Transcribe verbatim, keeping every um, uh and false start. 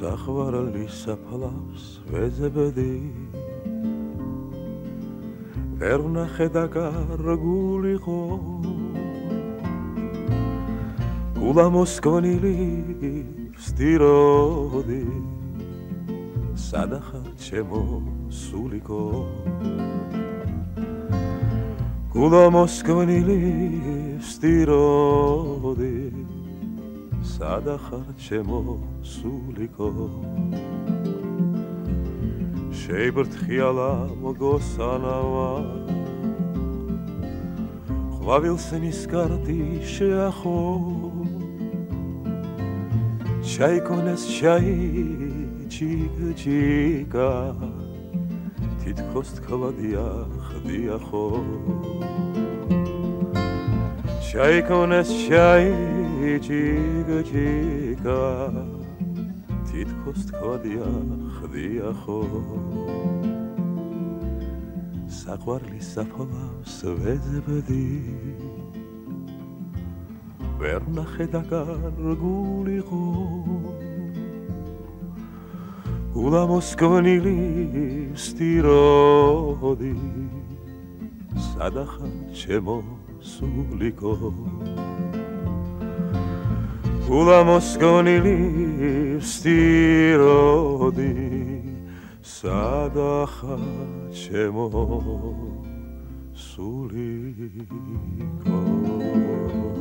საყვარელი საფლავს ვეძებდი ვერ ვნახე და კარგულიყო გულა მოსკვნილი ვსტიროდი სადახარ ჩემო სულიკო გულა მოსკვნილი ვსტიროდი სადახარ ჩემო სულიკო შეიბრთხიალა მოგოსანავა ყვავილს ნისკარტი შეახო ჩაიქონეს ჩაი ჩიკ-ჩიკა თითქოს თქვადია ხდიახო ჩაიქონეს ჩაი ჩიკ-ჩიკა თითქოს თქვადია ხდიახო საყვარლის საფლავს ვეძებდი ვერ ვნახე და კარგულიყო გულა მოსკვნილი ვსტიროდი სადახარ ჩემო სულიკო გულა მოსკვნილი ვსტიროდი სადახარ ჩემო სულიკო